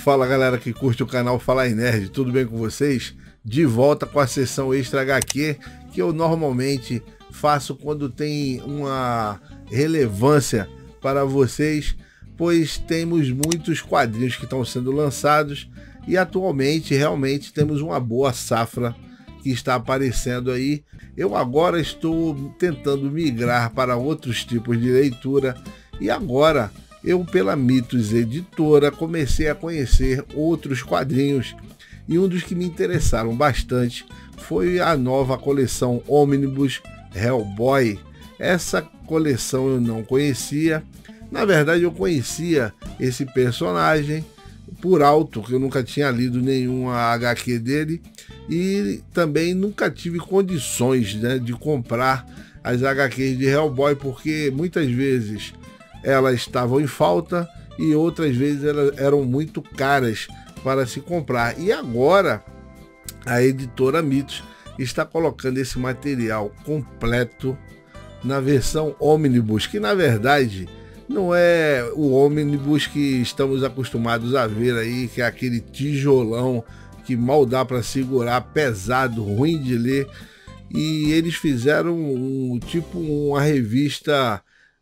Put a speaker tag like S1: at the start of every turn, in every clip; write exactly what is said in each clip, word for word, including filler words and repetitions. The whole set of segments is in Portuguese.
S1: Fala galera que curte o canal Fala em Nerd, tudo bem com vocês? De volta com a sessão Extra H Q, que eu normalmente faço quando tem uma relevância para vocês, pois temos muitos quadrinhos que estão sendo lançados e atualmente realmente temos uma boa safra que está aparecendo aí. Eu agora estou tentando migrar para outros tipos de leitura e agora eu, pela Mitos Editora, comecei a conhecer outros quadrinhos e um dos que me interessaram bastante foi a nova coleção Omnibus Hellboy. Essa coleção eu não conhecia, na verdade eu conhecia esse personagem por alto, que eu nunca tinha lido nenhuma H Q dele e também nunca tive condições, né, de comprar as H Qs de Hellboy, porque muitas vezes elas estavam em falta e outras vezes elas eram muito caras para se comprar. E agora a editora Mitos está colocando esse material completo na versão Omnibus, que na verdade não é o Omnibus que estamos acostumados a ver aí, que é aquele tijolão que mal dá para segurar, pesado, ruim de ler. E eles fizeram um tipo uma revista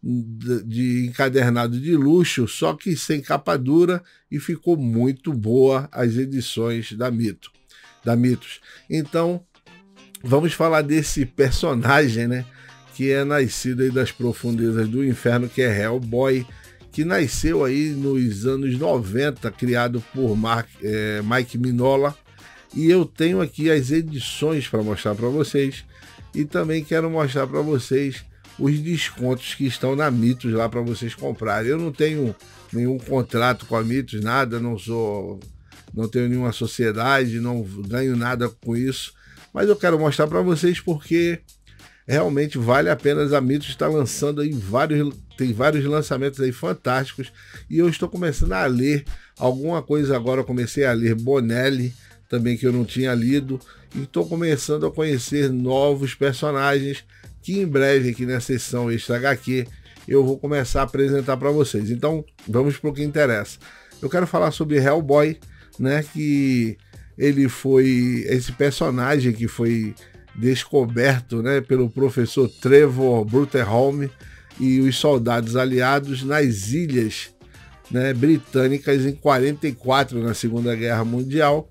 S1: de encadernado de luxo, só que sem capa dura, e ficou muito boa as edições da Mito, da Mitos. Então, vamos falar desse personagem, né, que é nascido aí das profundezas do inferno, que é Hellboy, que nasceu aí nos anos noventa, criado por Mark, é, Mike Mignola, e eu tenho aqui as edições para mostrar para vocês, e também quero mostrar para vocês os descontos que estão na Mitos lá para vocês comprarem. Eu não tenho nenhum contrato com a Mitos, nada, não sou, não tenho nenhuma sociedade, não ganho nada com isso, mas eu quero mostrar para vocês porque realmente vale a pena. A Mitos está lançando aí vários, tem vários lançamentos aí fantásticos e eu estou começando a ler alguma coisa agora. Eu comecei a ler Bonelli também, que eu não tinha lido, e estou começando a conhecer novos personagens que em breve aqui na sessão Extra H Q eu vou começar a apresentar para vocês. Então vamos para o que interessa. Eu quero falar sobre Hellboy, né, que ele foi esse personagem que foi descoberto, né, pelo professor Trevor Brutterholm e os soldados aliados nas ilhas, né, britânicas em quarenta e quatro, na Segunda Guerra Mundial.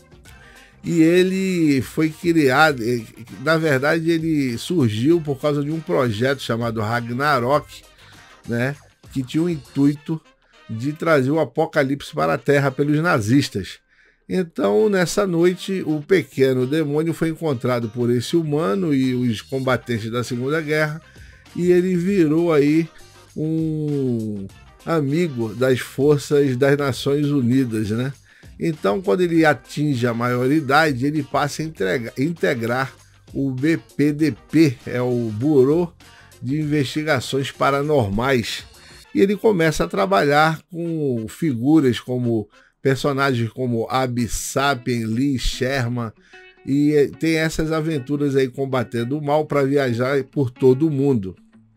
S1: E ele foi criado, na verdade ele surgiu por causa de um projeto chamado Ragnarok, né, que tinha o intuito de trazer o apocalipse para a Terra pelos nazistas. Então, nessa noite, o pequeno demônio foi encontrado por esse humano e os combatentes da Segunda Guerra, e ele virou aí um amigo das forças das Nações Unidas, né? Então, quando ele atinge a maioridade, ele passa a entregar, integrar o B P D P, é o Bureau de Investigações Paranormais, e ele começa a trabalhar com figuras como personagens como Abby Sapien, Lee Sherman, e tem essas aventuras aí combatendo o mal para viajar por todo o mundo.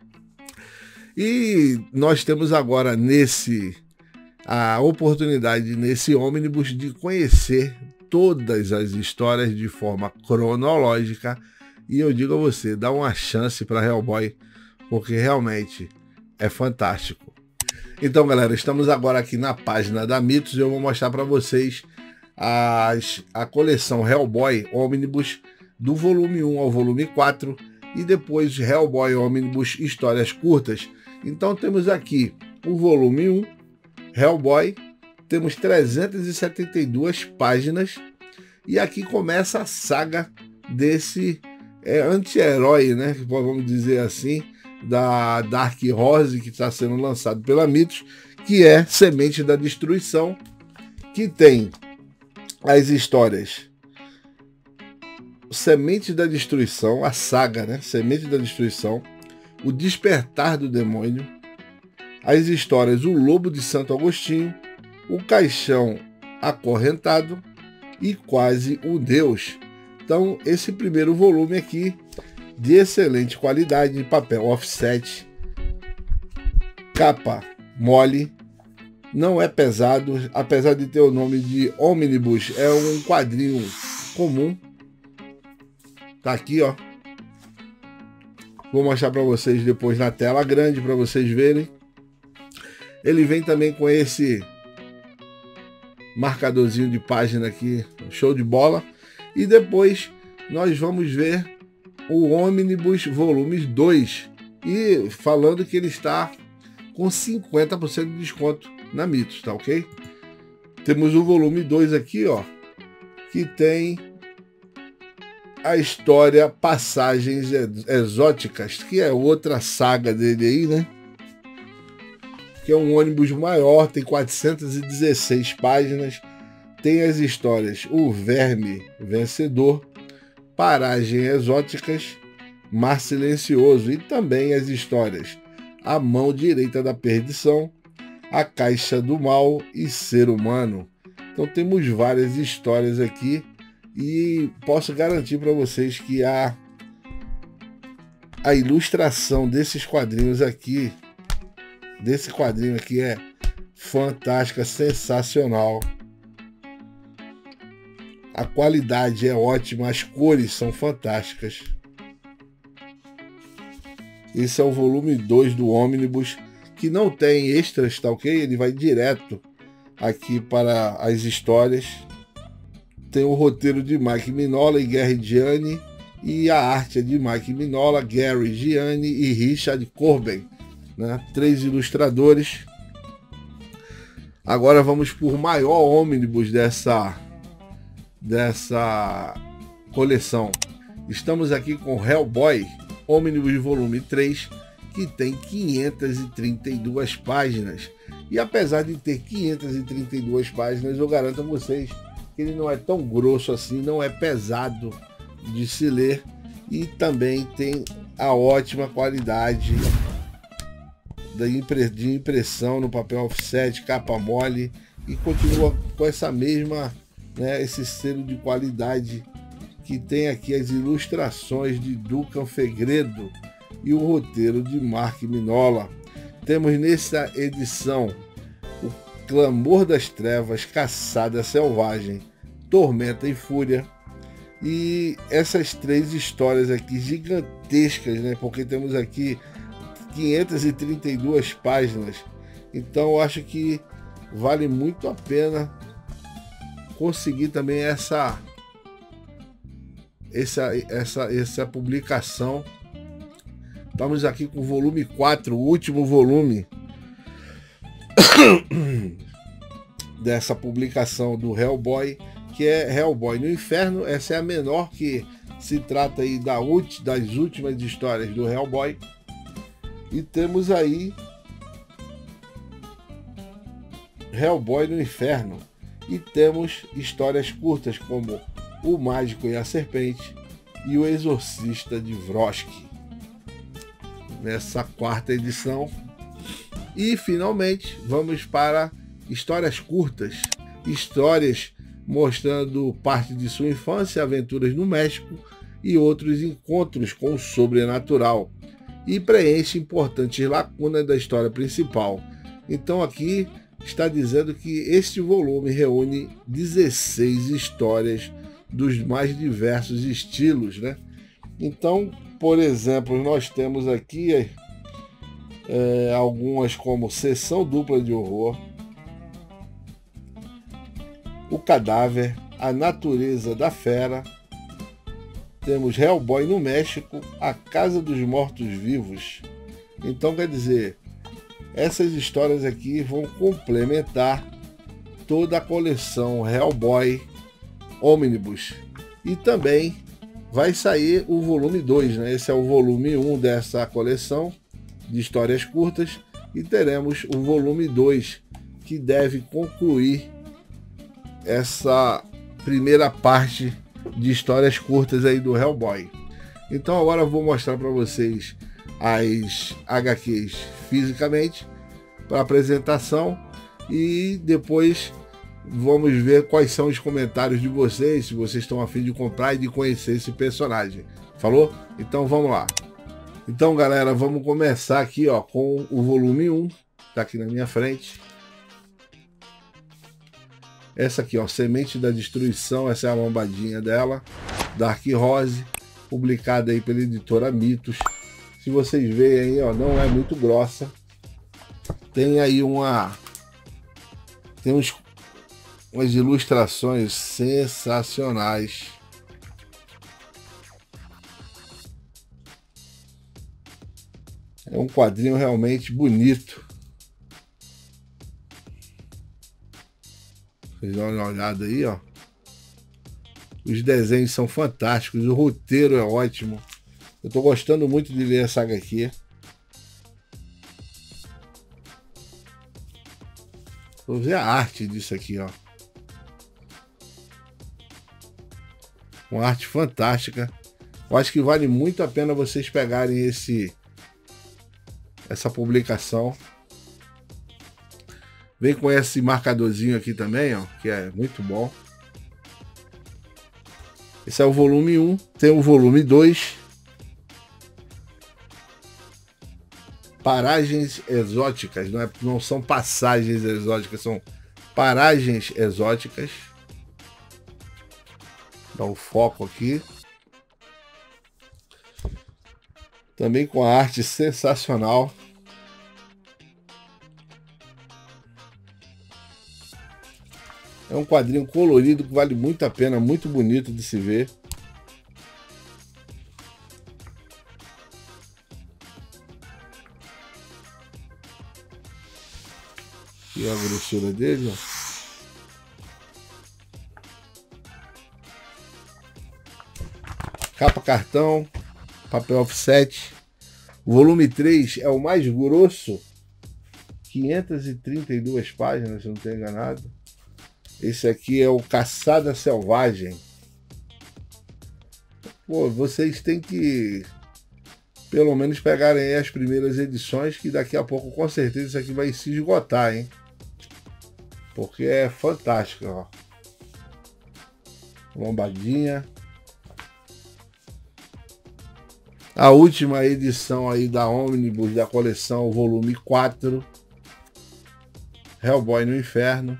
S1: E nós temos agora nesse a oportunidade nesse ônibus de conhecer todas as histórias de forma cronológica, e eu digo a você, dá uma chance para Hellboy, porque realmente é fantástico. Então galera, estamos agora aqui na página da Mitos e eu vou mostrar para vocês as, a coleção Hellboy Omnibus do volume um ao volume quatro e depois Hellboy Omnibus Histórias Curtas. Então temos aqui o volume um, Hellboy, temos trezentas e setenta e duas páginas e aqui começa a saga desse é, anti-herói, né, vamos dizer assim, da Dark Horse, que está sendo lançado pela Mitos, que é Semente da Destruição, que tem as histórias Semente da Destruição, a saga, né, Semente da Destruição, O Despertar do Demônio, as histórias O Lobo de Santo Agostinho, O Caixão Acorrentado e Quase um Deus. Então, esse primeiro volume aqui, de excelente qualidade, de papel offset, capa mole, não é pesado, apesar de ter o nome de Omnibus, é um quadrinho comum. Tá aqui, ó. Vou mostrar para vocês depois na tela grande para vocês verem. Ele vem também com esse marcadorzinho de página aqui, show de bola. E depois nós vamos ver o Omnibus Volume dois. E falando que ele está com cinquenta por cento de desconto na Mitos, tá ok? Temos o volume dois aqui, ó, que tem a história Passagens Exóticas, que é outra saga dele aí, né? Que é um ônibus maior, tem quatrocentas e dezesseis páginas, tem as histórias O Verme Vencedor, Paragens Exóticas, Mar Silencioso e também as histórias A Mão Direita da Perdição, A Caixa do Mal e Ser Humano. Então temos várias histórias aqui e posso garantir para vocês que a, a ilustração desses quadrinhos aqui, desse quadrinho aqui é fantástica, sensacional. A qualidade é ótima, as cores são fantásticas. Esse é o volume dois do Omnibus, que não tem extras, tá ok? Ele vai direto aqui para as histórias. Tem o roteiro de Mike Mignola e Gary Gianni, e a arte é de Mike Mignola, Gary Gianni e Richard Corben, né? Três ilustradores. Agora vamos por maior Omnibus dessa, dessa coleção. Estamos aqui com Hellboy, Omnibus Volume três, que tem quinhentas e trinta e duas páginas. E apesar de ter quinhentas e trinta e duas páginas, eu garanto a vocês que ele não é tão grosso assim, não é pesado de se ler e também tem a ótima qualidade de impressão no papel offset, capa mole, e continua com essa mesma, né, esse selo de qualidade que tem aqui as ilustrações de Duncan Fegredo e o roteiro de Mark Mignola. Temos nessa edição o Clamor das Trevas, Caçada Selvagem, Tormenta e Fúria, e essas três histórias aqui gigantescas, né? Porque temos aqui quinhentas e trinta e duas páginas, então eu acho que vale muito a pena conseguir também essa essa essa essa publicação. Estamos aqui com o volume quatro, o último volume dessa publicação do Hellboy, que é Hellboy no Inferno. Essa é a menor, que se trata aí da ulti, das últimas histórias do Hellboy. E temos aí Hellboy no Inferno. E temos histórias curtas como O Mágico e a Serpente e O Exorcista de Vrodsky, nessa quarta edição. E finalmente vamos para histórias curtas, histórias mostrando parte de sua infância, aventuras no México e outros encontros com o sobrenatural, e preenche importantes lacunas da história principal. Então aqui está dizendo que este volume reúne dezesseis histórias dos mais diversos estilos, né? Então, por exemplo, nós temos aqui é, algumas como Sessão Dupla de Horror, O Cadáver, A Natureza da Fera. Temos Hellboy no México, A Casa dos Mortos-Vivos. Então, quer dizer, essas histórias aqui vão complementar toda a coleção Hellboy Omnibus. E também vai sair o volume dois, né? Esse é o volume um dessa coleção de histórias curtas, e teremos o volume dois, que deve concluir essa primeira parte de histórias curtas aí do Hellboy. Então agora eu vou mostrar para vocês as H Qs fisicamente para apresentação, e depois vamos ver quais são os comentários de vocês, se vocês estão a fim de comprar e de conhecer esse personagem. Falou? Então vamos lá. Então, galera, vamos começar aqui, ó, com o volume um, tá aqui na minha frente. Essa aqui, ó, Semente da Destruição, essa é a lombadinha dela, Dark Rose, publicada aí pela editora Mitos. Se vocês veem aí, ó, não é muito grossa. Tem aí uma... Tem uns, umas ilustrações sensacionais. É um quadrinho realmente bonito. Vocês dão uma olhada aí, ó. Os desenhos são fantásticos, o roteiro é ótimo. Eu tô gostando muito de ler essa agá quê. Vou ver a arte disso aqui, ó. Uma arte fantástica. Eu acho que vale muito a pena vocês pegarem esse essa publicação. Vem com esse marcadorzinho aqui também, ó, que é muito bom. Esse é o volume um, tem o volume dois. Paragens exóticas, não, é, não são passagens exóticas, são paragens exóticas. Dá o foco aqui. Também com a arte sensacional. É um quadrinho colorido que vale muito a pena, muito bonito de se ver. E a grossura dele, ó. Capa cartão, papel offset. O volume três é o mais grosso, quinhentas e trinta e duas páginas, se não estou enganado. Esse aqui é o Caçada Selvagem. Pô, vocês têm que pelo menos pegarem aí as primeiras edições, que daqui a pouco com certeza isso aqui vai se esgotar, hein? Porque é fantástico, ó. Lombadinha. A última edição aí da Omnibus da coleção, volume quatro. Hellboy no Inferno.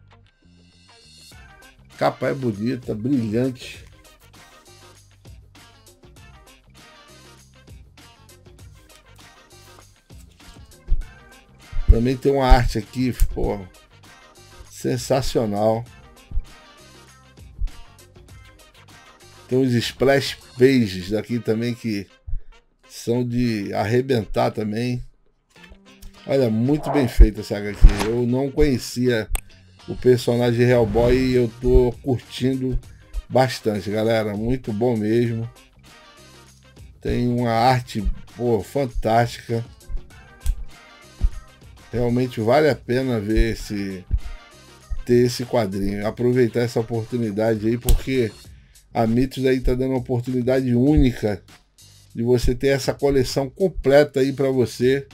S1: Capa é bonita, brilhante. Também tem uma arte aqui, pô, sensacional. Tem uns splash pages daqui também que são de arrebentar também. Olha, muito bem feita essa agá quê. Eu não conhecia o personagem Hellboy e eu tô curtindo bastante, galera. Muito bom mesmo. Tem uma arte, pô, fantástica. Realmente vale a pena ver esse, ter esse quadrinho. Aproveitar essa oportunidade aí, porque a Mitos aí tá dando uma oportunidade única de você ter essa coleção completa aí para você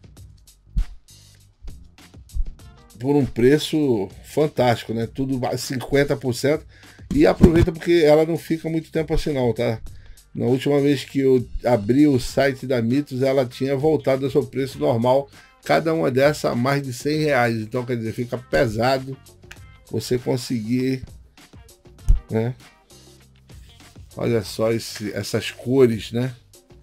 S1: por um preço fantástico, né? Tudo cinquenta por cento. E aproveita porque ela não fica muito tempo assim não, tá? Na última vez que eu abri o site da Mitos, ela tinha voltado ao seu preço normal. Cada uma dessas a mais de cem reais. Então, quer dizer, fica pesado você conseguir, né? Olha só esse, essas cores, né?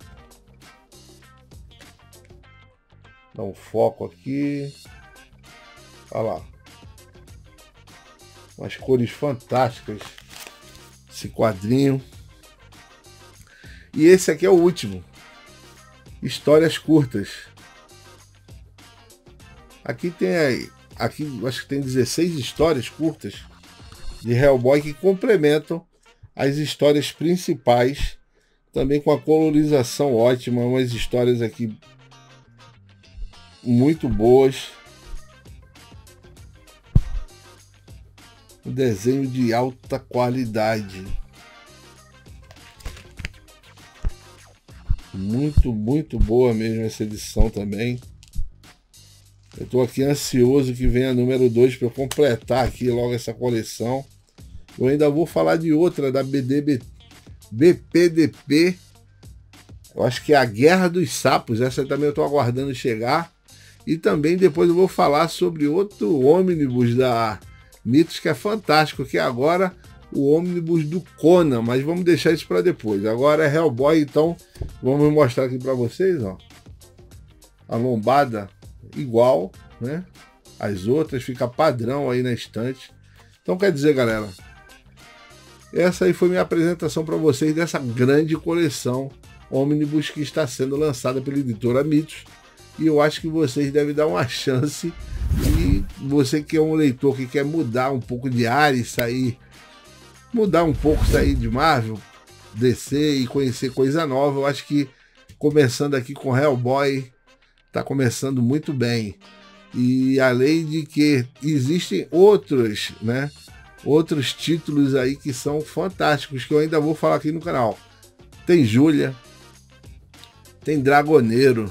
S1: Dá um foco aqui. Olha lá. Umas cores fantásticas. Esse quadrinho. E esse aqui é o último. Histórias curtas. Aqui tem, aqui acho que tem dezesseis histórias curtas de Hellboy que complementam as histórias principais, também com a colorização ótima, umas histórias aqui muito boas. Um desenho de alta qualidade. Muito, muito boa mesmo essa edição também. Eu estou aqui ansioso que venha a número dois para eu completar aqui logo essa coleção. Eu ainda vou falar de outra da B D B, B P D P. Eu acho que é a Guerra dos Sapos. Essa também eu estou aguardando chegar. E também depois eu vou falar sobre outro ônibus da Mitos que é fantástico, que agora o ônibus do Conan, mas vamos deixar isso para depois. Agora é Hellboy, então vamos mostrar aqui para vocês, ó. A lombada igual, né? As outras fica padrão aí na estante. Então quer dizer, galera, essa aí foi minha apresentação para vocês dessa grande coleção ônibus que está sendo lançada pela editora Mitos. E eu acho que vocês devem dar uma chance. E você que é um leitor que quer mudar um pouco de área e sair, mudar um pouco, sair de Marvel, D C e conhecer coisa nova, eu acho que começando aqui com Hellboy, tá começando muito bem. E além de que existem outros, né, outros títulos aí que são fantásticos, que eu ainda vou falar aqui no canal. Tem Júlia, tem Dragoneiro,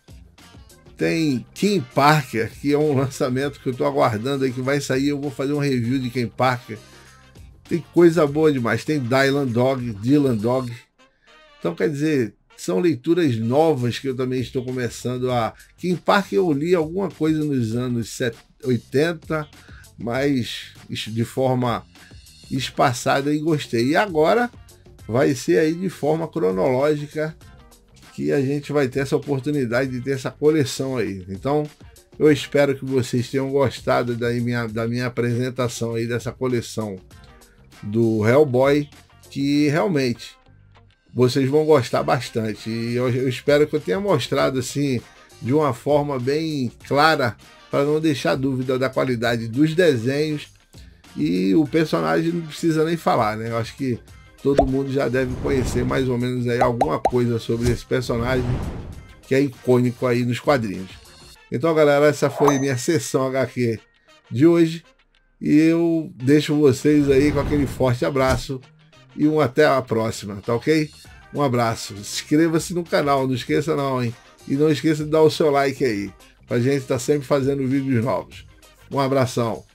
S1: tem Kim Parker, que é um lançamento que eu tô aguardando aí, que vai sair, eu vou fazer um review de Kim Parker. Tem coisa boa demais, tem Dylan Dog, Dylan Dog. Então quer dizer, são leituras novas que eu também estou começando a... Kim Parker eu li alguma coisa nos anos oitenta, mas de forma espaçada e gostei. E agora vai ser aí de forma cronológica que a gente vai ter essa oportunidade de ter essa coleção aí. Então eu espero que vocês tenham gostado da minha, da minha apresentação aí dessa coleção do Hellboy, que realmente vocês vão gostar bastante. E eu, eu espero que eu tenha mostrado assim de uma forma bem clara, para não deixar dúvida da qualidade dos desenhos. E o personagem não precisa nem falar, né? Eu acho que todo mundo já deve conhecer mais ou menos aí alguma coisa sobre esse personagem que é icônico aí nos quadrinhos. Então, galera, essa foi minha sessão H Q de hoje. E eu deixo vocês aí com aquele forte abraço e um até a próxima, tá ok? Um abraço. Inscreva-se no canal, não esqueça não, hein? E não esqueça de dar o seu like aí, pra gente estar sempre fazendo vídeos novos. Um abração.